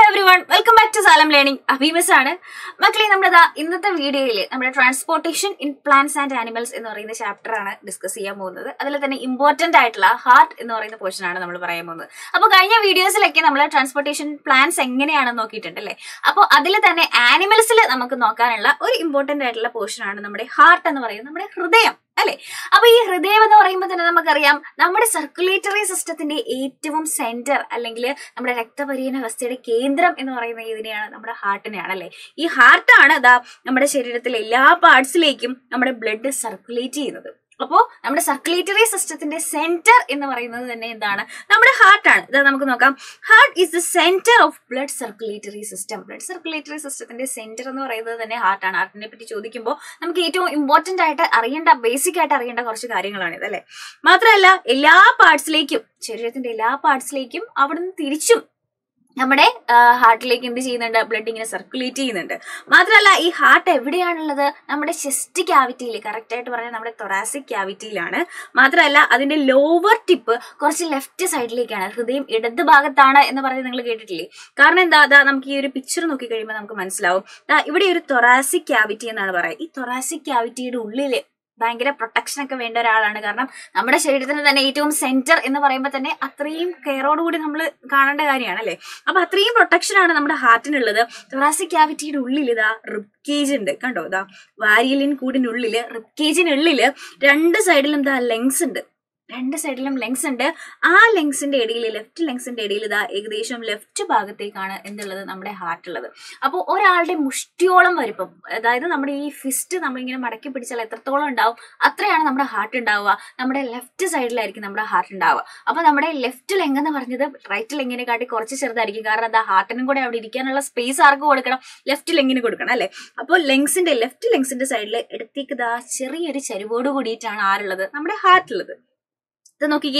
everyone, welcome back to Xylem Learning. Abhimas ആണ് മക്കളെ നമ്മുടെ ഇന്നത്തെ വീഡിയോയിൽ നമ്മുടെ transportation in plants and animals എന്ന് പറയുന്ന ചാപ്റ്റർ ആണ് ഡിസ്കസ് ചെയ്യാൻ പോകുന്നത്. അതിൽ തന്നെ ഇമ്പോർട്ടന്റ് ആയിട്ടുള്ള ഹാർട്ട് എന്ന് പറയുന്ന പോർഷൻ ആണ് നമ്മൾ പറയാൻ പോകുന്നത്. അപ്പോൾ കഴിഞ്ഞ വീഡിയോസിലൊക്കെ നമ്മൾ ട്രാൻസ്പോർട്ടേഷൻ പ്ലാന്റ്സ് എങ്ങനെയാണെന്ന് നോക്കിയിട്ടുണ്ട് അല്ലേ. അപ്പോൾ അതിൽ തന്നെ ആനിമൽസിൽ നമുക്ക് നോക്കാനുള്ള ഒരു ഇമ്പോർട്ടന്റ് ആയിട്ടുള്ള പോർഷൻ ആണ് നമ്മുടെ ഹാർട്ട് എന്ന് പറയുന്നത്, നമ്മുടെ ഹൃദയം അല്ലെ. അപ്പൊ ഈ ഹൃദയം എന്ന് പറയുമ്പോൾ തന്നെ നമുക്കറിയാം നമ്മുടെ സർക്കുലേറ്ററി സിസ്റ്റത്തിന്റെ ഏറ്റവും സെന്റർ അല്ലെങ്കിൽ നമ്മുടെ രക്തപരിചരണ വ്യവസ്ഥയുടെ കേന്ദ്രം എന്ന് പറയുന്നത് ഇതിനെയാണ്, നമ്മുടെ ഹാർട്ടിനെയാണ് അല്ലെ. ഈ ഹാർട്ടാണ് നമ്മുടെ ശരീരത്തിലെ എല്ലാ പാർട്സിലേക്കും നമ്മുടെ ബ്ലഡ് സർക്കുലേറ്റ് ചെയ്യുന്നത്. അപ്പോൾ നമ്മുടെ സർക്കുലേറ്ററി സിസ്റ്റത്തിന്റെ സെന്റർ എന്ന് പറയുന്നത് തന്നെ എന്താണ്, നമ്മുടെ ഹാർട്ടാണ്. ഇത് നമുക്ക് നോക്കാം. Heart is the centre of blood circulatory system. Blood circulatory സിസ്റ്റത്തിന്റെ സെന്റർ എന്ന് പറയുന്നത് തന്നെ ഹാർട്ടാണ്. ഹാർട്ടിനെ പറ്റി ചോദിക്കുമ്പോൾ നമുക്ക് ഏറ്റവും ഇമ്പോർട്ടന്റ് ആയിട്ട് അറിയേണ്ട, ബേസിക് ആയിട്ട് അറിയേണ്ട കുറച്ച് കാര്യങ്ങളാണിത് അല്ലെ. മാത്രമല്ല എല്ലാ പാർട്സിലേക്കും, ശരീരത്തിന്റെ എല്ലാ പാർട്സിലേക്കും അവിടുന്ന് തിരിച്ചും നമ്മുടെ ഹാർട്ടിലേക്ക് എന്ത് ചെയ്യുന്നുണ്ട്, ബ്ലഡ് ഇങ്ങനെ സർക്കുലേറ്റ് ചെയ്യുന്നുണ്ട്. മാത്രമല്ല ഈ ഹാർട്ട് എവിടെയാണുള്ളത്, നമ്മുടെ ചെസ്റ്റ് ക്യാവിറ്റിയിൽ, കറക്റ്റ് ആയിട്ട് പറഞ്ഞാൽ നമ്മുടെ തൊറാസിക് ക്യാവിറ്റിയിലാണ്. മാത്രമല്ല അതിന്റെ ലോവർ ടിപ്പ് കുറച്ച് ലെഫ്റ്റ് സൈഡിലേക്കാണ്. ഹൃദയം ഇടത് ഭാഗത്താണ് എന്ന് പറഞ്ഞ് നിങ്ങൾ കേട്ടിട്ടില്ലേ? കാരണം എന്താ, നമുക്ക് ഈ ഒരു പിക്ചർ നോക്കി കഴിയുമ്പോൾ നമുക്ക് മനസ്സിലാവും. ഇവിടെ ഒരു തൊറാസിക് ക്യാവിറ്റി എന്നാണ് പറയുക. ഈ തൊറാസിക് ക്യാവിറ്റിയുടെ ഉള്ളില് ഭയങ്കര പ്രൊട്ടക്ഷൻ ഒക്കെ വേണ്ട ഒരാളാണ്. കാരണം നമ്മുടെ ശരീരത്തിന് തന്നെ ഏറ്റവും സെന്റർ എന്ന് പറയുമ്പോൾ തന്നെ അത്രയും കെയറോടുകൂടി നമ്മൾ കാണേണ്ട കാര്യമാണ് അല്ലെ. അപ്പൊ അത്രയും പ്രൊട്ടക്ഷൻ ആണ് നമ്മുടെ ഹാർട്ടിനുള്ളത്. തൊറാസിക് ക്യാവിറ്റിയുടെ ഉള്ളിൽ റിബ് കേജ് ഉണ്ട്, കണ്ടോ. വാരിയലിൻ കൂടിനുള്ളില്, റിബ് കേജിനുള്ളില് രണ്ട് സൈഡിലും ലെങ്സ് ഉണ്ട്. രണ്ട് സൈഡിലും ലെങ്സ് ഉണ്ട്. ആ ലെങ്സിന്റെ ഇടയിൽ, ലെഫ്റ്റ് ലെങ്സിന്റെ ഇടയിൽ ഏകദേശം ലെഫ്റ്റ് ഭാഗത്തേക്കാണ് എന്തുള്ളത്, നമ്മുടെ ഹാർട്ട് ഉള്ളത്. അപ്പോൾ ഒരാളുടെ മുഷ്ടിയോളം വലുപ്പം, അതായത് നമ്മുടെ ഈ ഫിസ്റ്റ് നമ്മളിങ്ങനെ മടക്കി പിടിച്ചാൽ എത്രത്തോളം ഉണ്ടാവും അത്രയാണ് നമ്മുടെ ഹാർട്ട് ഉണ്ടാവുക. നമ്മുടെ ലെഫ്റ്റ് സൈഡിലായിരിക്കും നമ്മുടെ ഹാർട്ട് ഉണ്ടാവുക. അപ്പൊ നമ്മുടെ ലെഫ്റ്റ് ലെങ് എന്ന് പറഞ്ഞത് റൈറ്റ് ലെങ്ങിനെ കാട്ടി കുറച്ച് ചെറുതായിരിക്കും. കാരണം ഹാർട്ടിനും കൂടെ അവിടെ ഇരിക്കാനുള്ള സ്പേസ് ആർക്ക് കൊടുക്കണം, ലെഫ്റ്റ് ലെങ്ങിന് കൊടുക്കണം അല്ലെ. അപ്പോൾ ലെഫ്റ്റ് ലെങ്സിന്റെ സൈഡിൽ ഇടത്തേക്ക് ചെറിയൊരു ചരിവോട് കൂടിയിട്ടാണ് ആരുള്ളത്, നമ്മുടെ ഹാർട്ട് ഉള്ളത്. ഇത് നോക്കിക്കേ,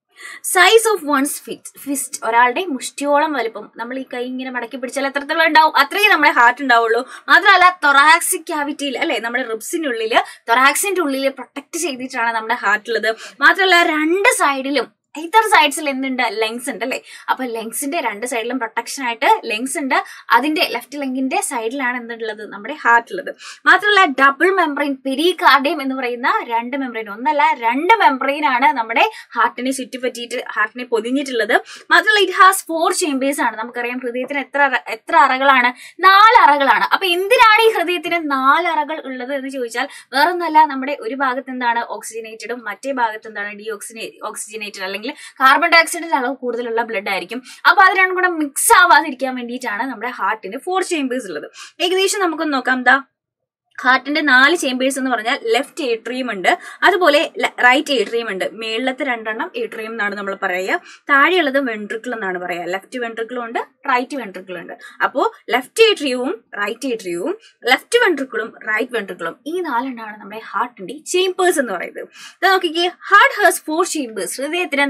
സൈസ് ഓഫ് വൺസ് ഫിസ്റ്റ്, ഒരാളുടെ മുഷ്ടിയോളം വലുപ്പം. നമ്മൾ ഈ കൈ ഇങ്ങനെ മടക്കി പിടിച്ചാൽ എത്രത്തോളം ഉണ്ടാവും അത്രയും നമ്മുടെ ഹാർട്ട് ഉണ്ടാവുള്ളൂ. മാത്രമല്ല തൊറാക്സിക് ക്യാവിറ്റിയിൽ അല്ലെ, നമ്മുടെ റിബ്സിനുള്ളില്, തൊറാക്സിന്റെ ഉള്ളിൽ പ്രൊട്ടക്ട് ചെയ്തിട്ടാണ് നമ്മുടെ ഹാർട്ട് ഉള്ളത്. മാത്രമല്ല രണ്ട് സൈഡിലും, ഇതർ സൈഡ്സിൽ എന്തുണ്ട്, ലെങ്സ് ഉണ്ട് അല്ലെ. അപ്പൊ ലെങ്സിന്റെ രണ്ട് സൈഡിലും പ്രൊട്ടക്ഷൻ ആയിട്ട് ലെങ്സ് ഉണ്ട്. അതിന്റെ ലെഫ്റ്റ് ലെങ്കിന്റെ സൈഡിലാണ് എന്തുള്ളത്, നമ്മുടെ ഹാർട്ട് ഉള്ളത്. മാത്രമല്ല ഡബിൾ മെംബ്രെയിൻ, പെരികാർഡിയം എന്ന് പറയുന്ന രണ്ട് മെംബ്രെയിൻ, ഒന്നല്ല രണ്ട് മെംബ്രെയിൻ ആണ് നമ്മുടെ ഹാർട്ടിനെ ചുറ്റിപ്പറ്റിയിട്ട് ഹാർട്ടിനെ പൊതിഞ്ഞിട്ടുള്ളത്. മാത്രമല്ല ഇറ്റ് ഹാസ് 4 ചേമ്പേഴ്സ് ആണ്. നമുക്കറിയാം ഹൃദയത്തിന് എത്ര അറകളാണ്, 4 അറകളാണ്. അപ്പൊ എന്തിനാണ് ഈ ഹൃദയത്തിന് 4 അറകൾ ഉള്ളത് എന്ന് ചോദിച്ചാൽ വേറൊന്നല്ല, നമ്മുടെ ഒരു ഭാഗത്ത് എന്താണ് ഓക്സിജനേറ്റഡും മറ്റേ ഭാഗത്ത് എന്താണ് ഓക്സിജനേറ്റഡ് അല്ലെങ്കിൽ കാർബൺ ഡൈ ഓക്സൈഡിന്റെ അളവ് കൂടുതലുള്ള ബ്ലഡ് ആയിരിക്കും. അപ്പൊ അത് രണ്ടും കൂടെ മിക്സ് ആവാതിരിക്കാൻ വേണ്ടിയിട്ടാണ് നമ്മുടെ ഹാർട്ടിന് 4 ചേമ്പേഴ്സ് ഉള്ളത്. ഏകദേശം നമുക്കൊന്ന് നോക്കാം. ഹാർട്ടിന്റെ 4 ചേമ്പേഴ്സ് എന്ന് പറഞ്ഞാൽ ലെഫ്റ്റ് ഏട്രിയം ഉണ്ട്, അതുപോലെ റൈറ്റ് ഏട്രിയം ഉണ്ട്. മേളിലത്തെ 2 ഏട്രിയം എന്നാണ് നമ്മൾ പറയുക. താഴെയുള്ളത് വെൻട്രിക്കിൾ എന്നാണ് പറയുക. ലെഫ്റ്റ് വെൻട്രിക്കിളും ഉണ്ട്, റൈറ്റ് വെൻട്രിക്കിളും ഉണ്ട്. അപ്പോ ലെഫ്റ്റ് ഏട്രിയവും റൈറ്റ് ഏട്രിയവും ലെഫ്റ്റ് വെൻട്രിക്കിളും റൈറ്റ് വെൻട്രിക്കിളും, ഈ 4 നമ്മുടെ ഹാർട്ടിന്റെ ചേമ്പേഴ്സ് എന്ന് പറയുന്നത്. ഇത് നോക്കിക്കേ, ഹാർട്ട് ഹാസ് 4 ചേമ്പേഴ്സ്. ഹൃദയത്തിന്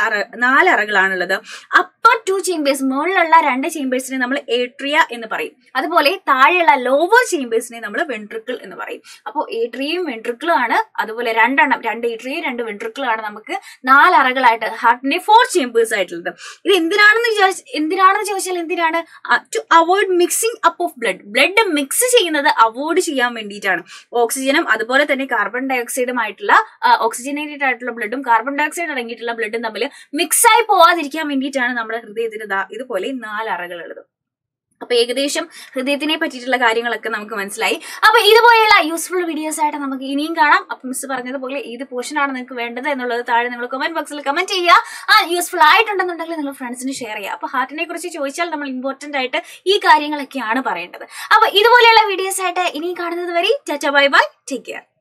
4 അറകളാണുള്ളത്. അപ്പർ 2 ചേമ്പേഴ്സ്, മുകളിലുള്ള 2 ചേമ്പേഴ്സിനെ നമ്മൾ ഏട്രിയ എന്ന് പറയും. അതുപോലെ താഴെയുള്ള ലോവർ ചേമ്പേഴ്സിനെ നമ്മൾ വെൻട്രിക്കിൾ എന്ന് പറയും. അപ്പോൾ ഏട്രിയയും വെൻട്രിക്കിളും ആണ്, അതുപോലെ 2 ഏട്രിയയും 2 വെൻട്രിക്കിളും ആണ് നമുക്ക് 4 അറകളായിട്ട് ഹാർട്ടിന്റെ 4 ചേമ്പേഴ്സ് ആയിട്ടുള്ളത്. ഇത് എന്തിനാണെന്ന് ചോദിച്ചാൽ എന്തിനാണ്, to avoid mixing up of blood mix ചെയ്യുന്നത് അവോയ്ഡ് ചെയ്യാൻ വേണ്ടിയിട്ടാണ്. ഓക്സിജനും അതുപോലെ തന്നെ കാർബൺ ഡൈ ഓക്സൈഡുമായിട്ടുള്ള ഓക്സിജനേറ്റഡ് ആയിട്ടുള്ള ബ്ലഡും കാർബൺ ഡൈ ഓക്സൈഡ് അടങ്ങിയിട്ടുള്ള ബ്ലഡും തമ്മിൽ മിക്സ് ആയി പോവാതിരിക്കാൻ വേണ്ടിയിട്ടാണ് നമ്മുടെ ഹൃദയത്തിന് ഇതുപോലെ 4 അറകളുള്ളത്. അപ്പൊ ഏകദേശം ഹൃദയത്തിനെ പറ്റിയിട്ടുള്ള കാര്യങ്ങളൊക്കെ നമുക്ക് മനസ്സിലായി. അപ്പൊ ഇതുപോലെയുള്ള യൂസ്ഫുൾ വീഡിയോസ് ആയിട്ട് നമുക്ക് ഇനിയും കാണാം. അപ്പൊ മിസ് പറഞ്ഞതുപോലെ ഏത് പോർഷൻ ആണ് നിങ്ങൾക്ക് വേണ്ടത് എന്നുള്ളത് താഴെ നിങ്ങൾ കമന്റ് ബോക്സിൽ കമന്റ് ചെയ്യുക. യൂസ്ഫുൾ ആയിട്ടുണ്ടെന്നുണ്ടെങ്കിൽ നിങ്ങൾ ഫ്രണ്ട്സിന് ഷെയർ ചെയ്യുക. അപ്പൊ ഹാർട്ടിനെ കുറിച്ച് ചോദിച്ചാൽ നമ്മൾ ഇമ്പോർട്ടന്റ് ആയിട്ട് ഈ കാര്യങ്ങളൊക്കെയാണ് പറയേണ്ടത്. അപ്പൊ ഇതുപോലെയുള്ള വീഡിയോസ് ആയിട്ട് ഇനിയും കാണുന്നത് വരെ tata bye bye, take care.